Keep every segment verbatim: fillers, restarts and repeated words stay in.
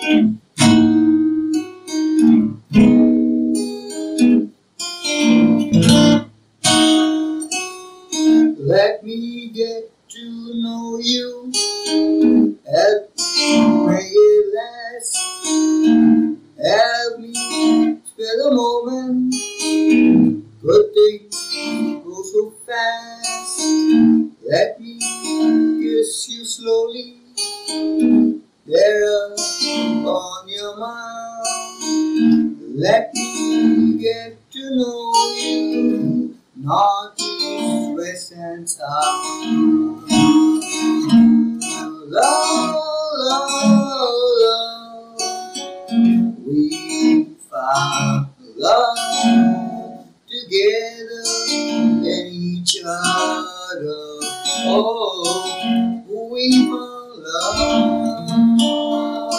Let me get to know you, help me make it last, help me spare the moment, good things go so fast. Let me kiss you slowly, there on your mouth. Let me get to know you, not east, west and south. Love, love, love, we found love together and each other. Oh, we found love.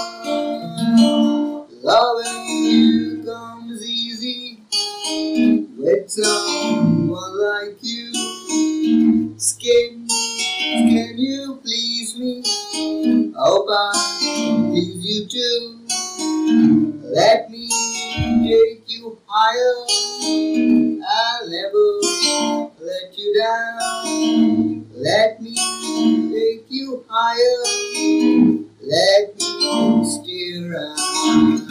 Loving you comes easy with someone like you. Skin, can you please me? Hope I please you too. Let me take you higher, I'll never let you down. Let me take you higher, let me steer around.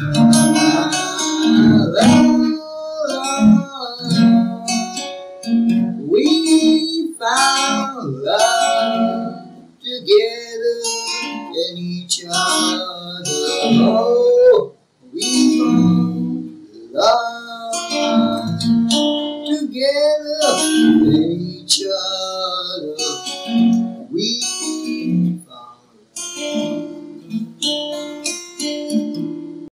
Love, we found love together in each other.